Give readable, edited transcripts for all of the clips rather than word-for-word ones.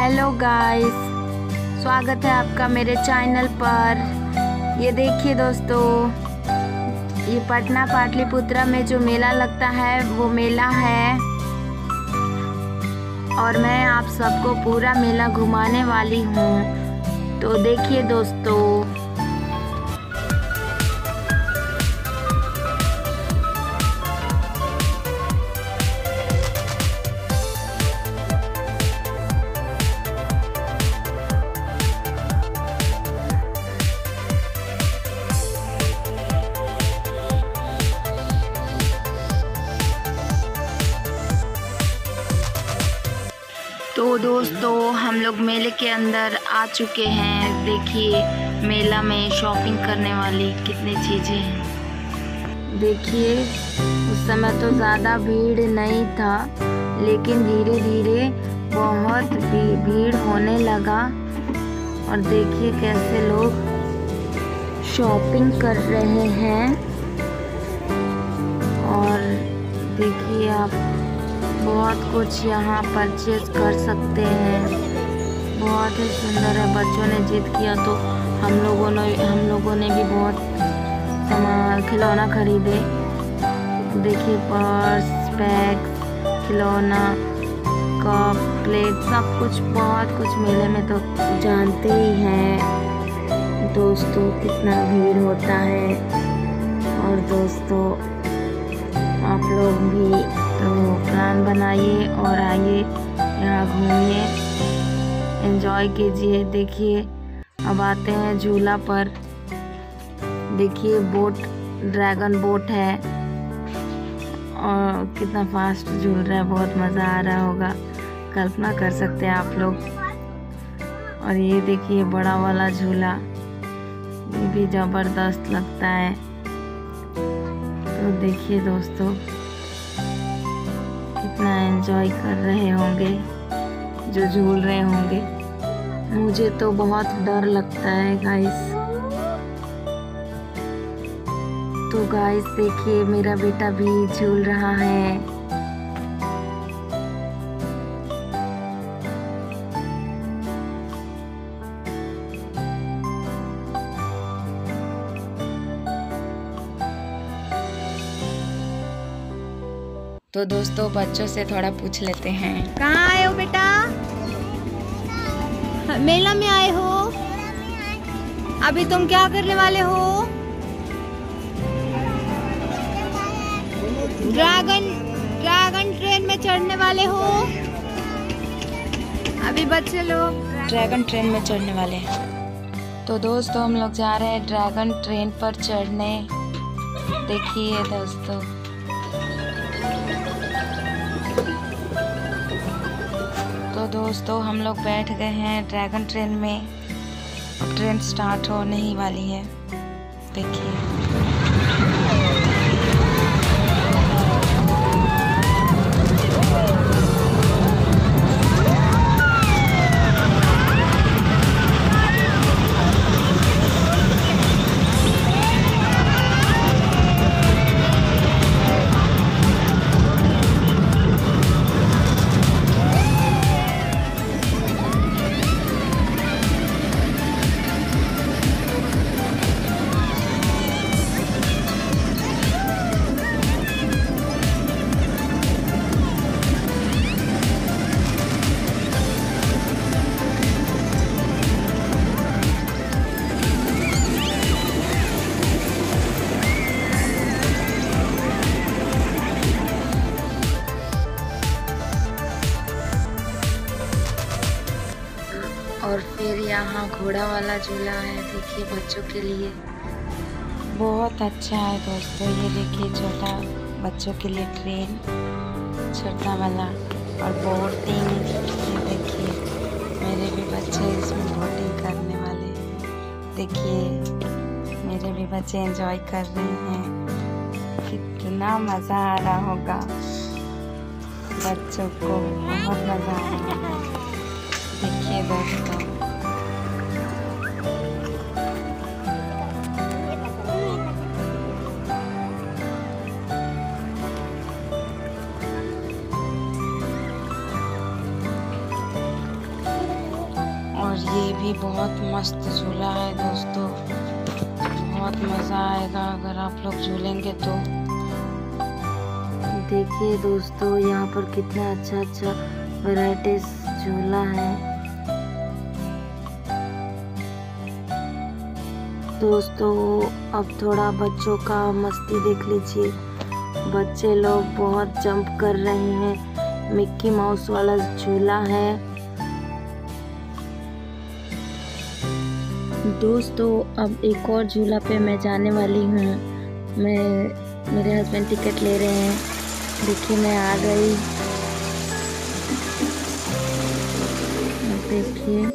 Hello guys, स्वागत है आपका मेरे चैनल पर। ये देखिए दोस्तों, ये पटना पाटलिपुत्रा में जो मेला लगता है वो मेला है और मैं आप सबको पूरा मेला घुमाने वाली हूँ। तो देखिए दोस्तों, तो दोस्तों हम लोग मेले के अंदर आ चुके हैं। देखिए मेला में शॉपिंग करने वाली कितनी चीज़ें हैं। देखिए उस समय तो ज़्यादा भीड़ नहीं था, लेकिन धीरे धीरे बहुत भीड़ होने लगा। और देखिए कैसे लोग शॉपिंग कर रहे हैं। और देखिए आप बहुत कुछ यहाँ परचेज कर सकते हैं। बहुत ही सुंदर है। बच्चों ने जिद किया तो हम लोगों ने भी बहुत सामान खिलौना खरीदे। देखिए पर्स, बैग, खिलौना, कप, प्लेट, सब कुछ, बहुत कुछ मेले में तो जानते ही हैं दोस्तों कितना भीड़ होता है। और दोस्तों आप लोग भी तो प्लान बनाइए और आइए, यहाँ घूमिए, एंजॉय कीजिए। देखिए अब आते हैं झूला पर। देखिए बोट, ड्रैगन बोट है और कितना फास्ट झूल रहा है। बहुत मज़ा आ रहा होगा, कल्पना कर सकते हैं आप लोग। और ये देखिए बड़ा वाला झूला, ये भी ज़बरदस्त लगता है। तो देखिए दोस्तों कितना एंजॉय कर रहे होंगे जो झूल रहे होंगे। मुझे तो बहुत डर लगता है गाइस। तो गाइस देखिए मेरा बेटा भी झूल रहा है। तो दोस्तों बच्चों से थोड़ा पूछ लेते हैं। कहाँ आए हो बेटा? मेला में आए हो? अभी तुम क्या करने वाले हो? ड्रैगन ट्रेन में चढ़ने वाले हो? अभी बच्चे लोग ड्रैगन ट्रेन में चढ़ने वाले हैं। तो दोस्तों हम लोग जा रहे हैं ड्रैगन ट्रेन पर चढ़ने। देखिए दोस्तों, तो दोस्तों हम लोग बैठ गए हैं ड्रैगन ट्रेन में। अब ट्रेन स्टार्ट होने ही वाली है। देखिए और फिर यहाँ घोड़ा वाला झूला है। देखिए बच्चों के लिए बहुत अच्छा है दोस्तों। ये देखिए छोटा बच्चों के लिए ट्रेन, छोटा वाला। और बोटिंग, ये देखिए मेरे भी बच्चे इसमें बोटिंग करने वाले हैं। देखिए मेरे भी बच्चे एंजॉय कर रहे हैं। कितना मज़ा आ रहा होगा बच्चों को, बहुत मज़ा आ रहा होगा। देखिए दोस्तों ये भी बहुत मस्त झूला है दोस्तों, बहुत मज़ा आएगा अगर आप लोग झूलेंगे तो। देखिए दोस्तों यहाँ पर कितना अच्छा वैराइटीज झूला है। दोस्तों अब थोड़ा बच्चों का मस्ती देख लीजिए, बच्चे लोग बहुत जंप कर रहे हैं। मिक्की माउस वाला झूला है। दोस्तों अब एक और झूला पे मैं जाने वाली हूँ। मेरे हस्बैंड टिकट ले रहे हैं। देखिए मैं आ गई। देखिए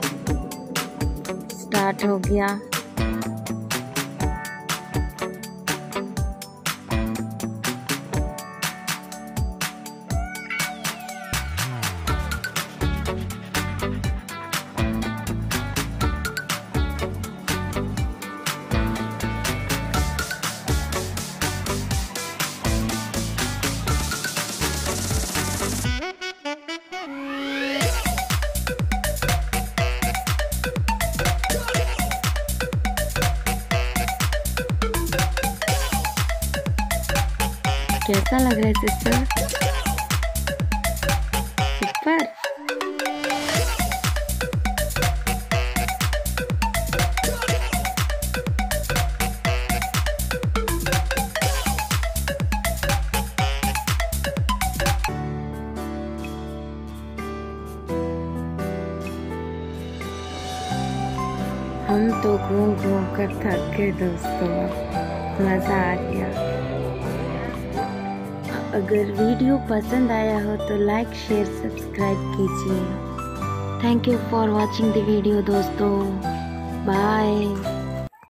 स्टार्ट हो गया। कैसा लग रहा है सिस्टर? सुपर। हम तो घूम कर थक गए दोस्तों, मज़ा आ गया। अगर वीडियो पसंद आया हो तो लाइक शेयर सब्सक्राइब कीजिए। Thank you for watching the video दोस्तों।